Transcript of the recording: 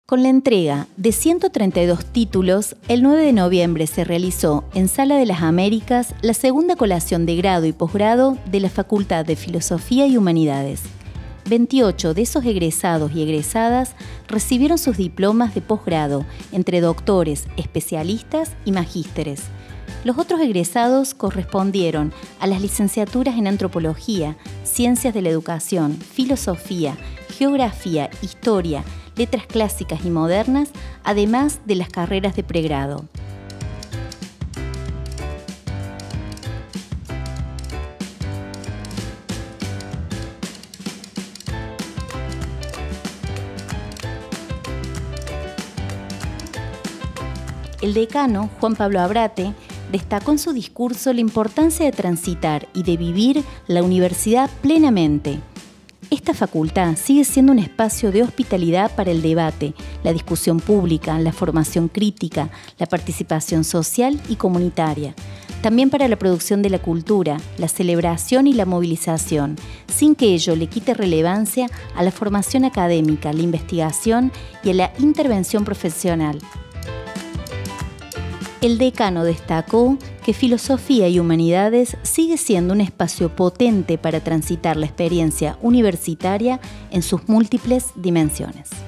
Con la entrega de 132 títulos, el 9 de noviembre se realizó en Sala de las Américas la segunda colación de grado y posgrado de la Facultad de Filosofía y Humanidades. 28 de esos egresados y egresadas recibieron sus diplomas de posgrado entre doctores, especialistas y magísteres. Los otros egresados correspondieron a las licenciaturas en Antropología, Ciencias de la Educación, Filosofía, Geografía, Historia, Letras Clásicas y Modernas, además de las carreras de pregrado. El decano, Juan Pablo Abrate, destacó en su discurso la importancia de transitar y de vivir la universidad plenamente. Esta facultad sigue siendo un espacio de hospitalidad para el debate, la discusión pública, la formación crítica, la participación social y comunitaria. También para la producción de la cultura, la celebración y la movilización, sin que ello le quite relevancia a la formación académica, la investigación y a la intervención profesional. El decano destacó que Filosofía y Humanidades sigue siendo un espacio potente para transitar la experiencia universitaria en sus múltiples dimensiones.